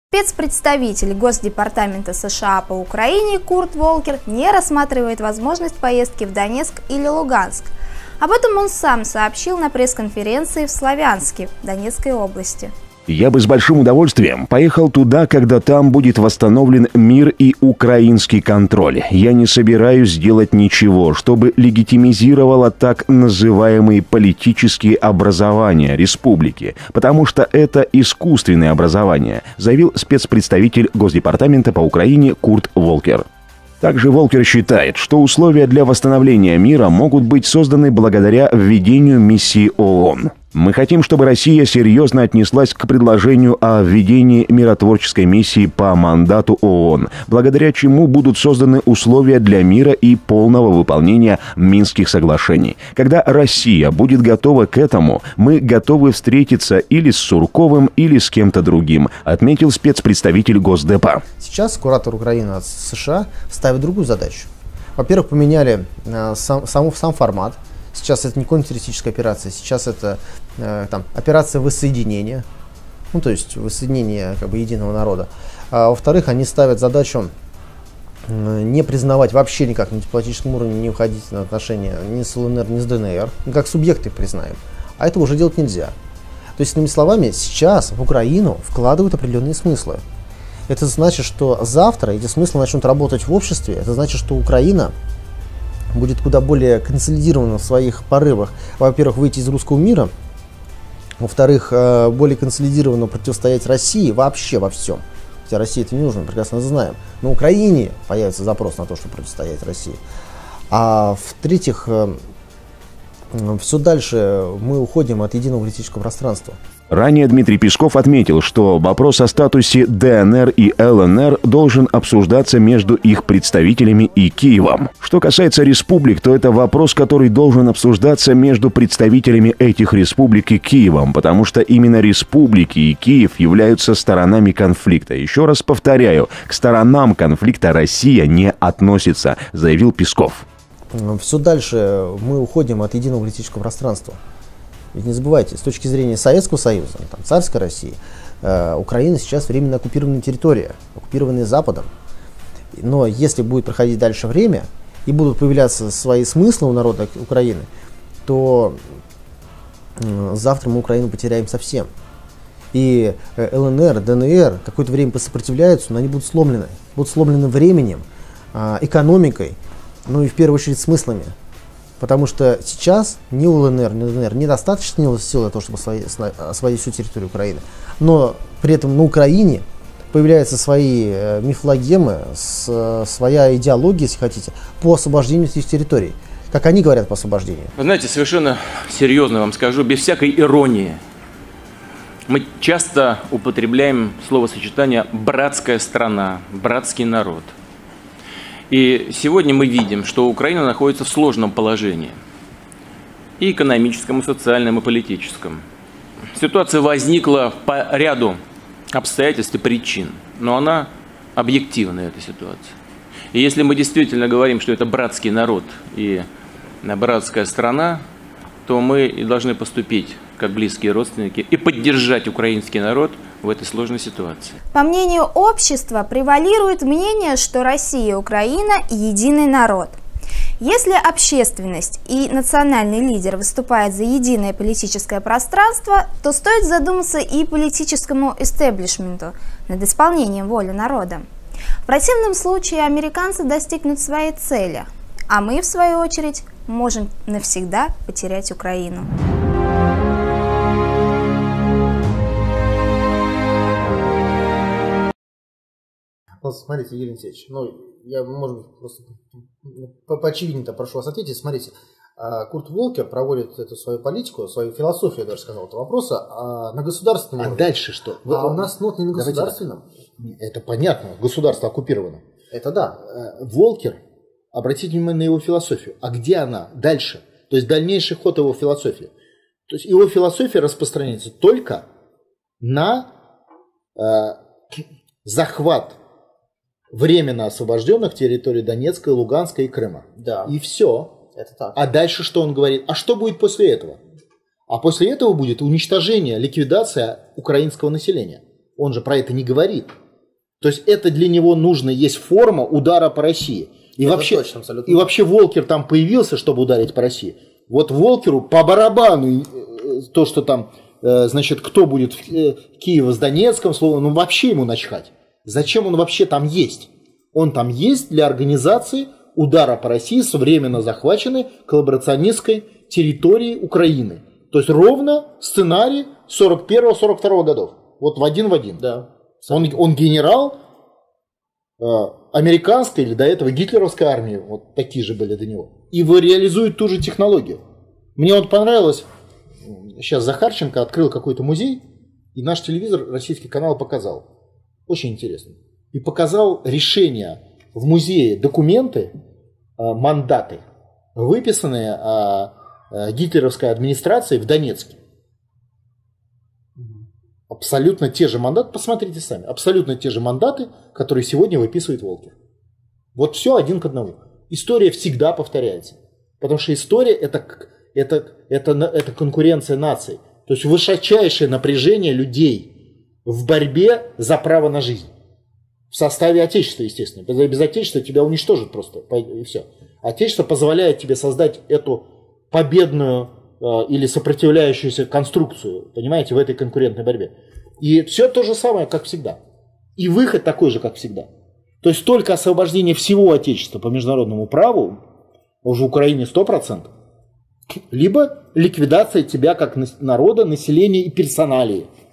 Спецпредставитель Госдепартамента США по Украине Курт Волкер не рассматривает возможность поездки в Донецк или Луганск. Об этом он сам сообщил на пресс-конференции в Славянске, Донецкой области. «Я бы с большим удовольствием поехал туда, когда там будет восстановлен мир и украинский контроль. Я не собираюсь делать ничего, чтобы легитимизировало так называемые политические образования республики, потому что это искусственное образование», заявил спецпредставитель Госдепартамента по Украине Курт Волкер. Также Волкер считает, что условия для восстановления мира могут быть созданы благодаря введению миссии ООН. «Мы хотим, чтобы Россия серьезно отнеслась к предложению о введении миротворческой миссии по мандату ООН, благодаря чему будут созданы условия для мира и полного выполнения Минских соглашений. Когда Россия будет готова к этому, мы готовы встретиться или с Сурковым, или с кем-то другим», отметил спецпредставитель Госдепа. Сейчас куратор Украины от США ставит другую задачу. Во-первых, поменяли сам формат. Сейчас это не контртеррористическая операция, сейчас это операция воссоединения, то есть воссоединение единого народа. А во-вторых, они ставят задачу не признавать вообще никак на дипломатическом уровне, не входить на отношения ни с ЛНР, ни с ДНР, как субъекты признаем. А этого уже делать нельзя. То есть, иными словами, сейчас в Украину вкладывают определенные смыслы. Это значит, что завтра эти смыслы начнут работать в обществе, это значит, что Украина будет куда более консолидирована в своих порывах, во-первых, выйти из русского мира, во-вторых, более консолидированно противостоять России вообще во всем. Хотя России это не нужно, мы прекрасно знаем. На Украине появится запрос на то, чтобы противостоять России. А в-третьих, все дальше мы уходим от единого политического пространства. Ранее Дмитрий Песков отметил, что вопрос о статусе ДНР и ЛНР должен обсуждаться между их представителями и Киевом. Что касается республик, то это вопрос, который должен обсуждаться между представителями этих республик и Киевом, потому что именно республики и Киев являются сторонами конфликта. Еще раз повторяю, к сторонам конфликта Россия не относится, заявил Песков. Все дальше мы уходим от единого политического пространства. Ведь не забывайте, с точки зрения Советского Союза, царской России, Украина сейчас временно оккупированная территория, оккупированная Западом. Но если будет проходить дальше время и будут появляться свои смыслы у народа Украины, то завтра мы Украину потеряем совсем. И ЛНР, ДНР какое-то время посопротивляются, но они будут сломлены временем, экономикой, ну и в первую очередь смыслами. Потому что сейчас ни у ЛНР, ни у ДНР недостаточно сил для того, чтобы освободить всю территорию Украины. Но при этом на Украине появляются свои мифологемы, своя идеология, если хотите, по освобождению этих территорий. Как они говорят по освобождению. Вы знаете, совершенно серьезно вам скажу, без всякой иронии. Мы часто употребляем словосочетание «братская страна», «братский народ». И сегодня мы видим, что Украина находится в сложном положении. И экономическом, и социальном, и политическом. Ситуация возникла по ряду обстоятельств и причин. Но она объективная, эта ситуация. И если мы действительно говорим, что это братский народ и братская страна, то мы и должны поступить как близкие родственники и поддержать украинский народ в этой сложной ситуации. По мнению общества, превалирует мнение, что Россия и Украина – единый народ. Если общественность и национальный лидер выступают за единое политическое пространство, то стоит задуматься и политическому истеблишменту над исполнением воли народа. В противном случае американцы достигнут своей цели, а мы, в свою очередь, можем навсегда потерять Украину. Смотрите, Евгений Алексеевич, я, может быть, просто поочевиднее прошу вас ответить. Смотрите, Курт Волкер проводит эту свою политику, свою философию, я даже сказал, этого вопроса на государственном уровне. А дальше что? У нас не на государственном. Это понятно, государство оккупировано. Это да. Волкер, обратите внимание на его философию. А где она дальше? То есть дальнейший ход его философии. То есть его философия распространяется только на захват временно освобожденных территорий Донецка, Луганска и Крыма. Да. И все. Это так. А дальше что он говорит? А что будет после этого? А после этого будет уничтожение, ликвидация украинского населения. Он же про это не говорит. То есть это для него нужно, есть форма удара по России. И вообще, точно, абсолютно. и вообще Волкер там появился, чтобы ударить по России. Вот Волкеру по барабану то, что там, значит, кто будет в Киеве с Донецком, словно, ну вообще ему начхать. Зачем он вообще там есть? Он там есть для организации удара по России с временно захваченной коллаборационистской территории Украины. То есть ровно сценарий 41-42 годов. Вот в один. Да. Он генерал американской или до этого гитлеровской армии, вот такие же были до него, и реализует ту же технологию. Мне вот понравилось, сейчас Захарченко открыл какой-то музей, и наш телевизор, российский канал, показал. Очень интересно. И показал решения в музее, документы, мандаты, выписанные гитлеровской администрацией в Донецке. Абсолютно те же мандаты, посмотрите сами, абсолютно те же мандаты, которые сегодня выписывает Волкер. Вот все один к одному. История всегда повторяется. Потому что история это конкуренция наций. То есть высочайшее напряжение людей в борьбе за право на жизнь. В составе Отечества, естественно. Без Отечества тебя уничтожат просто, и все. Отечество позволяет тебе создать эту победную или сопротивляющуюся конструкцию, понимаете, в этой конкурентной борьбе. И все то же самое, как всегда. И выход такой же, как всегда. То есть только освобождение всего Отечества по международному праву, уже в Украине 100%, либо ликвидация тебя как народа, населения и персоналии.